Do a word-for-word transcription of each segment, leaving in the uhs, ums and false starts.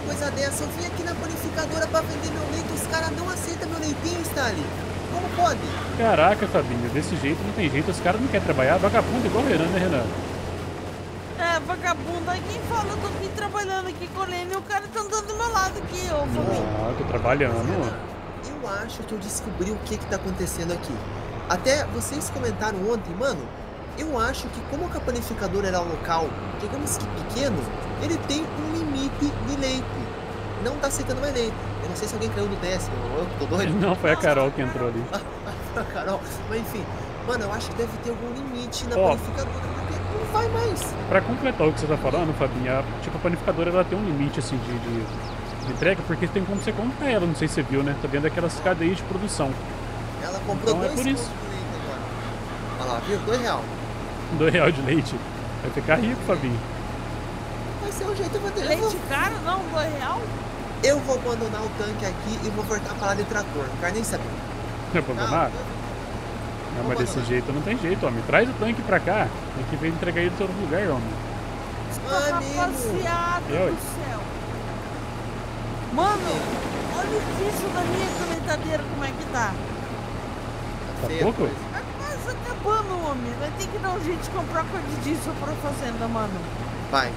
coisa dessa? Eu vim aqui na panificadora pra vender meu leite, os caras não aceitam meu leitinho, Stanley. Como pode? Caraca, Fabinho, desse jeito não tem jeito, os caras não querem trabalhar, vagabundo igual o Renan, né, Renan? É, vagabundo, aí quem fala, eu tô aqui trabalhando aqui com ele e o cara tá andando do meu lado aqui, ô Fabinho. Ah, tô trabalhando. Eu acho que eu descobri o que que tá acontecendo aqui. Até vocês comentaram ontem, mano, eu acho que como a panificadora era local, digamos que pequeno, ele tem um limite de leite. Não tá aceitando mais leite. Eu não sei se alguém caiu do décimo, ou eu que tô doido. Não, foi a Carol que entrou ali. A Carol, mas enfim, mano, eu acho que deve ter algum limite na Ó, panificadora, porque não vai mais. Pra completar o que você tá falando, Fabinho, a, tipo, a panificadora ela tem um limite assim de, de, de entrega, porque tem como você comprar ela, não sei se você viu, né? Tá dentro daquelas cadeias de produção. Ela comprou Então é dois por isso. pontos de leite agora. Olha lá, viu? Dois real. Dois real de leite. Vai ficar rico, Fabinho. Vai ser o jeito, eu vou ter. Eu Leite vou, caro, não, dois real? eu vou abandonar o tanque aqui e vou voltar pra lá de trator. Não quero nem saber. Vai abandonar? Não, mas desse jeito não tem jeito, homem. Traz o tanque pra cá. Tem que vir entregar ele em todo lugar, homem. Amigo. Rapaziada Eu, hein? do céu. Mano, olha isso da minha coletadeira, como é que tá. Tá Feia pouco? coisa. Tá quase acabando, homem. Vai ter que dar um jeito de comprar coisa disso pra fazenda, mano. Vai.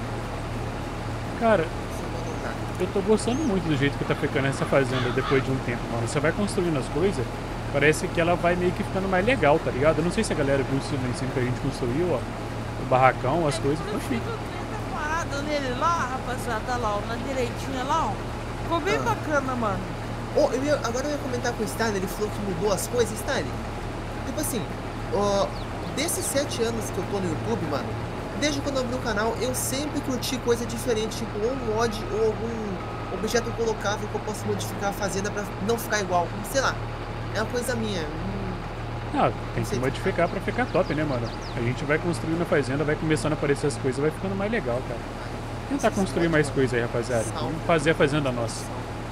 Cara, Deixa eu abandonar. eu tô gostando muito do jeito que tá ficando essa fazenda depois de um tempo, mano. Você vai construindo as coisas, parece que ela vai meio que ficando mais legal, tá ligado? Eu não sei se a galera viu isso lá em cima que a gente construiu, ó. O barracão, as coisas, ficou chique. O trem tá parado nele lá, rapaziada, lá, ó, na direitinha lá, ó. Ficou bem Ah. bacana, mano. Oh, eu ia, agora eu ia comentar com o Stanley, ele falou que mudou as coisas. Stanley, tipo assim, ó, desses sete anos que eu tô no YouTube, mano, desde quando eu abri o canal, eu sempre curti coisa diferente, tipo ou um mod ou algum objeto colocável que eu possa modificar a fazenda pra não ficar igual. Sei lá, é uma coisa minha. Hum, Ah, tem que Sei. modificar pra ficar top, né, mano? A gente vai construindo a fazenda, vai começando a aparecer as coisas, vai ficando mais legal, cara. Tentar construir mais coisas aí, rapaziada. Vamos fazer a fazenda nossa.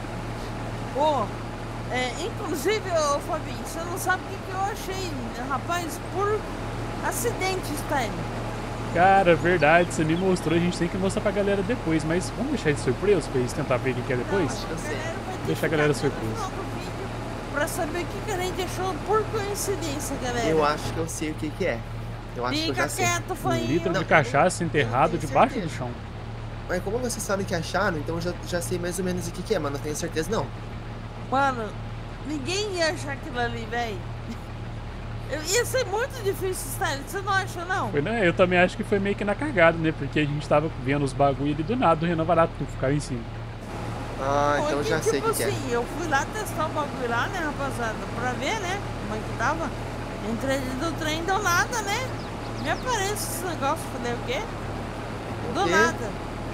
Ô, é, inclusive, ô Fabinho, você não sabe o que, que eu achei, rapaz, por acidente, Stein. Cara, verdade, você me mostrou, a gente tem que mostrar pra galera depois, mas vamos deixar de surpresa pra eles tentar ver o que que é depois? eu sei. Deixa a galera surpresa. Pra saber o que, que a gente achou por coincidência, galera. Eu acho que eu sei o que que é. Eu acho que eu Fica já sei. quieto, Um fainho. litro Não, de cachaça eu enterrado tenho debaixo do certeza. chão. Mas como vocês sabem que acharam, então eu já, já sei mais ou menos o que que é, mas não tenho certeza não. Mano, ninguém ia achar aquilo ali, velho. Ia ser muito difícil, Stein. Você não acha, não? Foi, né? Eu também acho que foi meio que na cagada, né? Porque a gente tava vendo os bagulho ali do nada, o Renan vai lá, tu ficava em cima. Ah, Foi então eu já tipo sei o que que é. assim, eu fui lá testar o bagulho lá, né, rapaziada? Pra ver, né, como é que tava. Entrei dentro do trem, deu nada, né? Me aparece esse negócio, falei o quê? Do O quê? nada.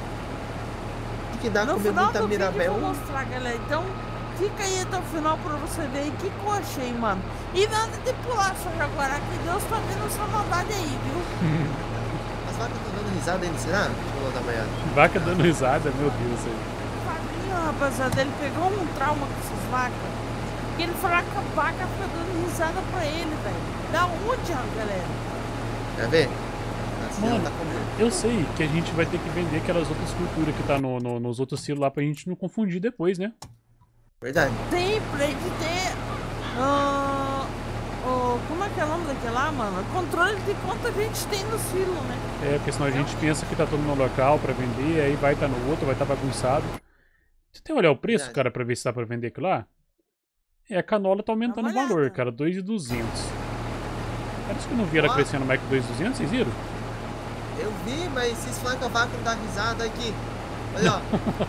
O que dá No comer final muita do vídeo eu Mirabel? vou mostrar, galera. Então, fica aí até o final pra você ver aí o que, que eu achei, mano. E nada de pular, só Jaguará, que Deus tá vendo essa maldade aí, viu? As vacas estão dando risada ainda, será? Deixa eu dar uma olhada. Vaca dando risada, meu Deus. Aí. Fabinho, rapaziada, ele pegou um trauma com essas vacas. Que ele falou que a vaca fica dando risada pra ele, velho. Da onde, galera? Quer ver? Assim Mano, ela tá comendo. eu sei que a gente vai ter que vender aquelas outras culturas que tá no, no- nos outros silos lá pra gente não confundir depois, né? Verdade. Tem pra ele ter. ah, o- como é que é o nome daquele lá, mano? Controle de quanto a gente tem no silo, né? É, porque senão a gente pensa que tá todo no local pra vender, aí vai tá no outro, vai tá bagunçado. Você tem que olhar o preço, Verdade. cara, pra ver se dá pra vender aquilo lá? É, a canola tá aumentando o Dá uma valor, olhada. cara, dois mil e duzentos. Parece que eu não vi ela Ó. crescendo mais que dois mil e duzentos, vocês viram? Eu vi, mas vocês falam que a vaca não dá risada aqui. Olha, ó.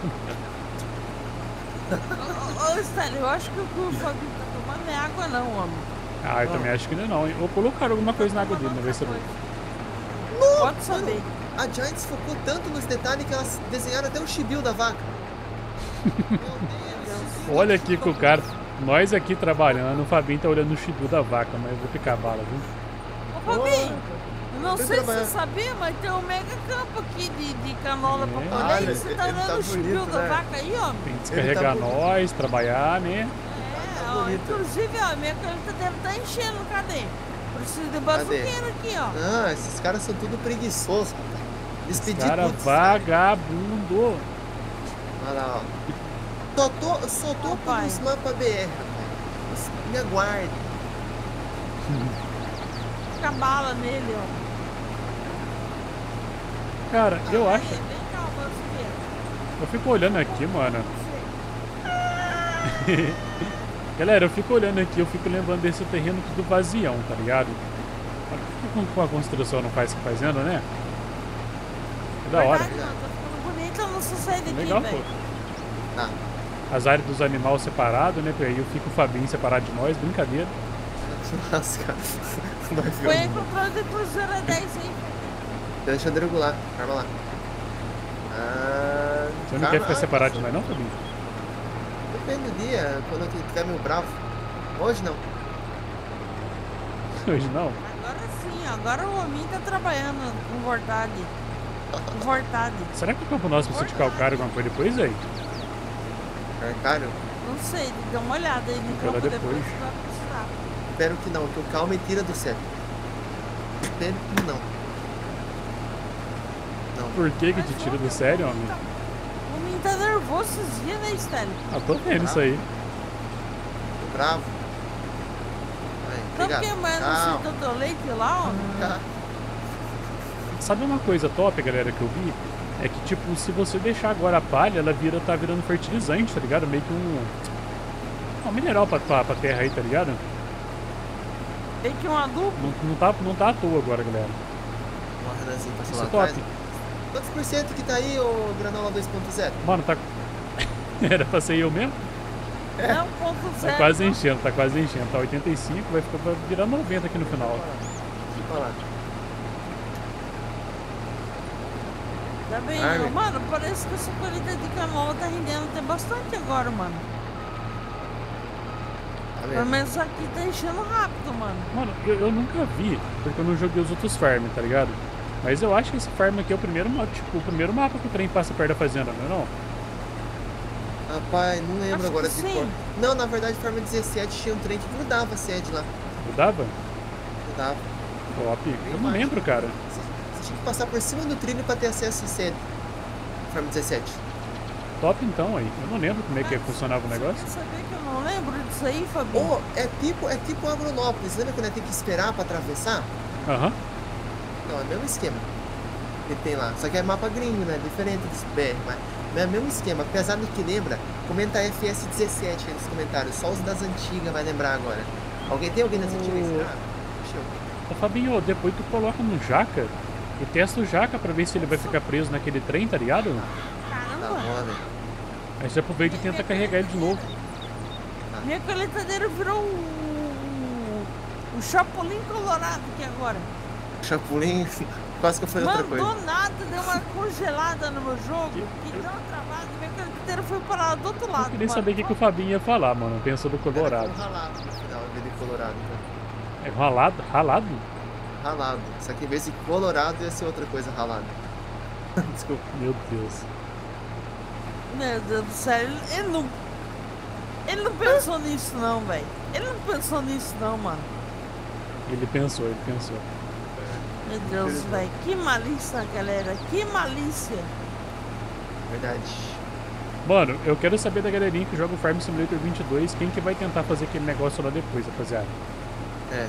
Ô, ô, Stanley, eu acho que o que o Fabinho tá tomando não é água, não, homem. Ah, eu Ó. também acho que não é não, hein? Ou colocaram alguma coisa na água dele, né? Vai saber. Pode saber. A Giants focou tanto nos detalhes que elas desenharam até o chibio da vaca. Meu Deus. Olha aqui com o cara. Nós aqui trabalhando, o Fabinho tá olhando o chidu da vaca, mas eu vou picar bala, viu? Ô, Fabinho, eu não Vem sei se trabalhar. você sabia, mas tem um mega campo aqui de, de canola pra É. colher. Olha, E você tá ele olhando tá o chibio bonito, da né? vaca aí, ó. Tem que descarregar Ele tá nós, trabalhar, né? É, Tá ó, bonito. inclusive, ó, minha caneta deve estar enchendo, cadê? Preciso de bazuqueiro aqui, ó. Ah, esses caras são tudo preguiçosos, rapaz. Eles pediram Cara putz, vagabundo. Olha lá, ó. Só tô, só tô com Rapaz. os mapas B R, rapaz. Me aguarde. Fica bala nele, ó. Cara, eu Aí, acho. vem cá, vou subir. Eu fico olhando aqui, mano. Galera, eu fico olhando aqui, eu fico lembrando desse terreno tudo vazião, tá ligado? Por que com a construção não faz fazendo, né? É da hora. Verdade, não, tá ficando bonito, eu não sou sair daqui, Legal, pô. velho. Tá. As áreas dos animais separadas, né? Aí eu fico o Fabinho separado de nós, brincadeira. Nossa, cara. Vai ver Foi um- aí controle de cruzeiro é dez, hein? Deixa eu regular. Calma lá. Ah, Você não calma. quer ficar Ah, separado de passou. nós, não, Fabinho? Depende do dia, quando eu tiver meio bravo. Hoje não. Hoje não. Agora sim, agora o homem tá trabalhando com vontade. Com vontade. Será que o campo nosso precisa de calcário alguma coisa depois aí? Carcário? Não sei, dá uma olhada aí no Vou olhar campo depois. depois que vai precisar. Espero que não, que o calma me tira do sério. Espero que não. Não. Por que que Mas te tira ontem do sério, o homem? tá- O menino tá nervoso esses dias, né, Stanley? Ah, tô vendo isso aí. Tô bravo. Aí, Tá obrigado. queimando Calma. esse teu leite lá, ó. Calma. Sabe uma coisa top, galera, que eu vi? É que, tipo, se você deixar agora a palha, ela vira, tá virando fertilizante, tá ligado? Meio que um... um mineral pra, pra, pra terra aí, tá ligado? Tem que um adubo. Não, não, tá, não tá à toa agora, galera. Ó, Renanzinho, passou Isso lá é top. atrás. Quantos por cento que tá aí, ô Granola dois ponto zero? Mano, tá... Era pra ser eu mesmo? Não, ponto Tá zero. quase enchendo, tá quase enchendo. Tá oitenta e cinco, vai, ficar, vai virar noventa aqui no final. Olha lá. Tá bem, Armin. mano, parece que essa colheita de canola tá rendendo até bastante agora, mano. Tá Pelo vendo? menos aqui tá enchendo rápido, mano. Mano, eu, eu nunca vi, porque eu não joguei os outros farms, tá ligado? Mas eu acho que esse farm aqui é o primeiro mapa, tipo, o primeiro mapa que o trem passa perto da fazenda, não é não? Rapaz, não lembro Acho agora que de sim. cor. Não, na verdade, Farm dezessete tinha um trem que grudava a sede lá. Mudava? Grudava. Top. Eu não lembro, cara. Você, você tinha que passar por cima do trilho pra ter acesso à sede. Farm dezessete. Top então aí. Eu não lembro como é que funcionava o negócio. Quer saber que eu não lembro disso aí, Fabinho? Ou é tipo, é tipo Agronópolis. Lembra quando tem que esperar pra atravessar? Aham. Não, é o mesmo esquema que tem lá. Só que é mapa gringo, né? Diferente dos B R, mas é o mesmo esquema. Apesar do que lembra, comenta F S dezessete aí nos comentários. Só os das antigas vai lembrar agora. Alguém tem alguém das antigas? O- Ah, deixa eu. Ô Fabinho, depois tu coloca no jaca e testa o jaca pra ver se ele vai ficar preso naquele trem, tá ligado? Tá Caramba, bom, né? Aí você aproveita e tenta carregar ele de novo. minha coletadeira virou o... o Chapolin Colorado aqui agora. Chapulim, quase que eu falei outra Mandou coisa. nada, deu uma congelada no meu jogo, que deu uma travada, minha coletadeira foi parar do outro lado. Eu queria mano. saber o que, que o Fabinho ia falar, mano. Pensa do Colorado. Era com ralado no final, em vez de colorado. Né? É ralado? Ralado? Ralado. Só que em vez de colorado ia ser outra coisa ralada. Desculpa. Meu Deus. Meu Deus do céu, ele, ele não. Ele não pensou nisso não, velho. Ele não pensou nisso não, mano. Ele pensou, ele pensou. Meu Deus, velho. Que malícia, galera. Que malícia. Verdade. Mano, eu quero saber da galerinha que joga o Farm Simulator vinte e dois, quem que vai tentar fazer aquele negócio lá depois, rapaziada. É.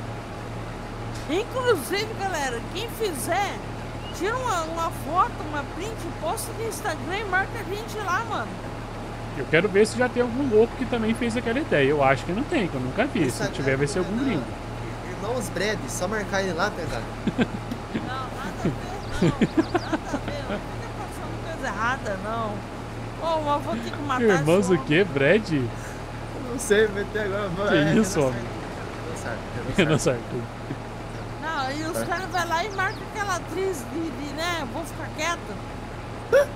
Inclusive, galera, quem fizer, tira uma, uma foto, uma print, posta no Instagram e marca a gente lá, mano. Eu quero ver se já tem algum louco que também fez aquela ideia. Eu acho que não tem, que eu nunca vi. Se Instagram tiver, vai ser algum não. gringo. Irmãos Brad, só marcar ele lá, pesado. Não, nada a ver, não. Nada a ver. Não fica passando coisa errada, não. Ô, mas vou ter que matar Irmãos esse o homem. quê? Brad? Não sei, meter agora. Que isso, homem? Renan Sartre. Renan Sartre. Não, e os caras vão lá e marcam aquela atriz de, de, né, vou ficar quieto,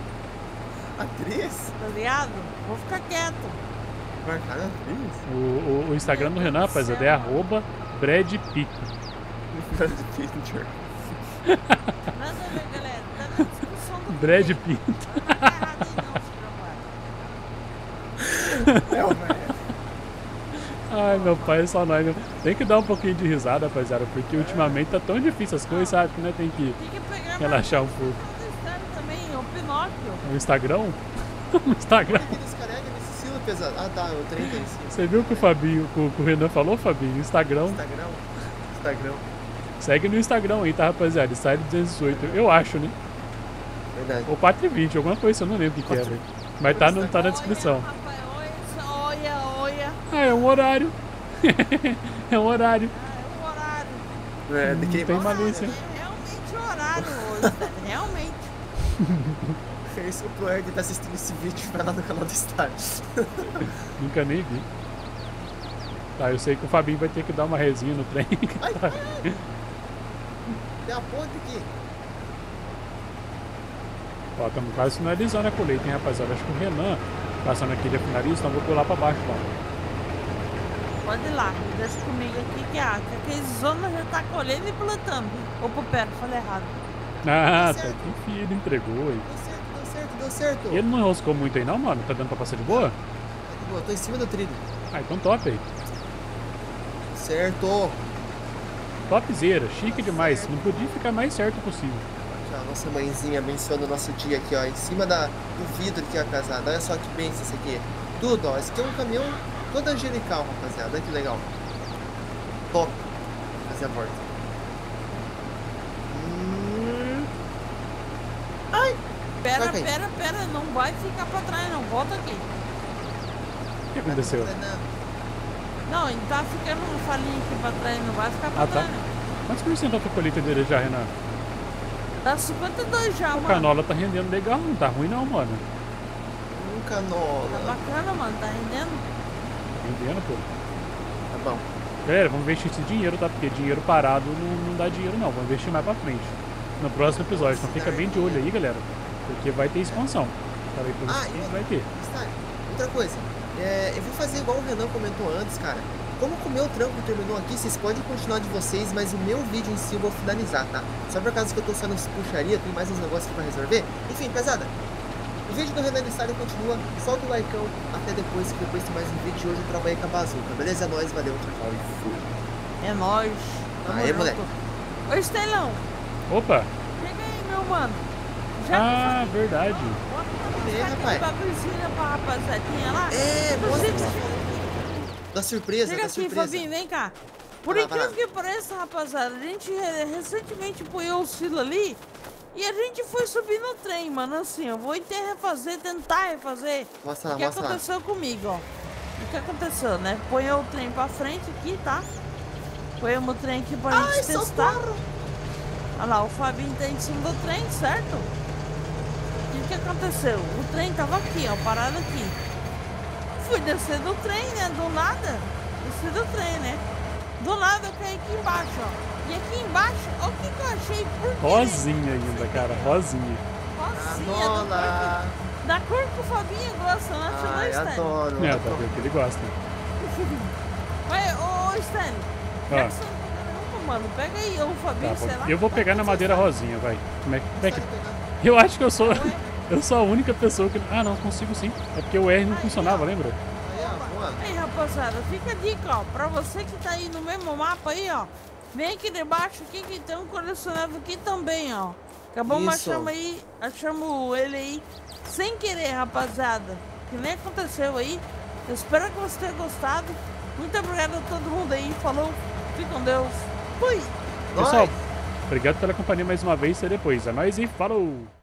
Atriz? tá ligado? Vou ficar quieto. Marcar a atriz? O, o, o Instagram do Renan, rapaziada, é arroba Brad Pitt. Brad Picture. Nada a ver, galera. Tá na discussão do Brad vídeo. Pitt. Não tá errado aí não, filho da É o velho. Ai, meu pai, é só nós. Né? Tem que dar um pouquinho de risada, rapaziada, porque ultimamente tá tão difícil as coisas, sabe? Que nós tem que Tem que pegar relaxar um pouco. mais do Stanley também, o Pinóquio. O Instagram, no Instagram. Por que descarrega nesse estilo pesado? Ah tá, o trem tá em cima. Você viu o que o Fabinho, que o Renan falou, Fabinho? Instagram. Instagram? Instagram. Segue no Instagram aí, tá, rapaziada? Style duzentos e dezoito, eu acho, né? Verdade. Ou quatro e vinte, alguma coisa, eu não lembro o que, que é, velho. Mas tá, no, tá na descrição. Olha, rapaz, olha, olha. Ah, é um horário. É um horário. Ah, é o horário. É, de Não quem tem malícia. É realmente o horário hoje, né? Realmente. Esse é o Proerd que tá assistindo esse vídeo, vai lá no canal do Style. Nunca nem vi. Tá, eu sei que o Fabinho vai ter que dar uma resinha no trem. Ai, ai. Tem a ponte aqui. Ó, estamos quase finalizando a colheita, hein, rapaziada? Acho que o Renan, passando aqui, ele é finalista, então vou pular pra baixo, lá. Pode ir lá, deixa comigo aqui que a que aquele zona já tá colhendo e plantando. Opa, pera, falei errado. Ah, Deu tá certo. aqui, filho, ele entregou aí. Deu certo, deu certo, deu certo. E ele não enroscou muito aí não, mano? Tá dando pra passar de boa? Tá de boa, tô em cima do trilho. Ah, então top aí. Certo. Topzera, chique demais. Não podia ficar mais certo possível. Aqui, ó, nossa mãezinha abençoando o nosso dia aqui, ó. Em cima da, do vidro aqui, ó, casada. Olha só que bênção isso aqui. Tudo, ó. Esse aqui é um caminhão todo angelical, rapaziada. Olha que legal. Top. Vou fazer a volta. Hum... Ai! Pera, Vai cair. pera, pera, não vai ficar pra trás não, volta aqui. O que aconteceu? Não, ele tá ficando uma falinha aqui pra trás, não vai ficar pra Ah, tá. trás não. Quantos por cento da tua colheita dele já, Renan? Dá cinquenta e dois já, A mano. canola tá rendendo legal, não tá ruim não, mano. Um Tá canola. bacana, mano, tá rendendo. Rendendo, pô. Tá bom. Galera, vamos investir esse dinheiro, tá? Porque dinheiro parado não, não dá dinheiro não. Vamos investir mais pra frente. No próximo episódio. Então fica bem de olho aí, galera. Porque vai ter expansão. Falei pra Ah, vocês e que vai ter. Está, outra coisa, é, eu vou fazer igual o Renan comentou antes, cara. Como o meu trampo terminou aqui, vocês podem continuar de vocês, mas o meu vídeo em si eu vou finalizar, tá? Só por causa que eu tô só nas puxaria, tem mais uns negócios aqui pra resolver. Enfim, pesada, o vídeo do Renan Style continua, solta o likeão, até depois, que depois tem mais um vídeo de hoje eu trabalhei com a bazuca, beleza? É nóis, valeu, tchau, tchau e fui. É nóis. Tamo Aê, junto. moleque. Ô, Estelão, Opa! chega aí, meu mano. Já Ah, que verdade. É, rapaz. Aquele bagulhozinho pra rapaziadinha lá. É, Inclusive, mostra que você falou da surpresa, chega da aqui, surpresa. Fabinho, vem cá. Por Vai lá, vai incrível que pareça, rapaziada, a gente re- recentemente apoiou o Silo ali e a gente foi subir no trem, mano. Assim, eu vou até refazer, tentar refazer. Mostra lá, O que mostra lá. aconteceu comigo, ó. O que aconteceu, né? Ponhou o trem pra frente aqui, tá? Ponhamos o trem aqui pra Ai, gente testar. socorro! Olha lá, o Fabinho tá em cima do trem, certo? E o que aconteceu? O trem tava aqui, ó, parado aqui. Fui descer do trem, né? Do nada. Desci do trem, né? Do nada eu caí aqui embaixo, ó. E aqui embaixo, olha o que, que eu achei por quê? Rosinha ainda, cara. Rosinha. Rosinha, da Canola! cor, da cor que o Fabinho gosta, né? Deixa eu Ai, ver, Stanley. adoro. É, tá adoro. vendo que ele gosta. Mas, ô, ô Stanley, já Ah. que você não tá pegando nunca, mano, pega aí, ô Tá, Fabinho, sei lá. vou- eu vou pegar na madeira rosinha, vai. Como é que... Como é que... Sai pegando. Eu acho que eu sou... Ué? Eu sou a única pessoa que... Ah, não, consigo sim. É porque o R não funcionava, lembra? Aí, ó, boa. Aí, rapaziada, fica a dica, ó, pra você que tá aí no mesmo mapa aí, ó, vem aqui debaixo aqui que tem um colecionável aqui também, ó. Acabamos Isso. achamos aí, achamos ele aí sem querer, rapaziada. Que nem aconteceu aí. Eu espero que você tenha gostado. Muito obrigado a todo mundo aí. Falou, fique com Deus. Fui! Pessoal, Nós. obrigado pela companhia mais uma vez. Até depois. É nóis e falou!